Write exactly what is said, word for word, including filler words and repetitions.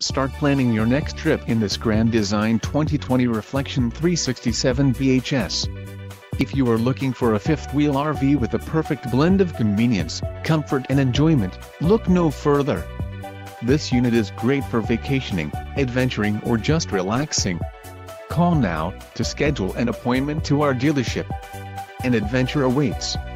Start planning your next trip in this Grand Design twenty twenty Reflection three sixty-seven B H S. If you are looking for a fifth-wheel R V with a perfect blend of convenience, comfort and enjoyment, look no further. This unit is great for vacationing, adventuring or just relaxing. Call now to schedule an appointment to our dealership. An adventure awaits.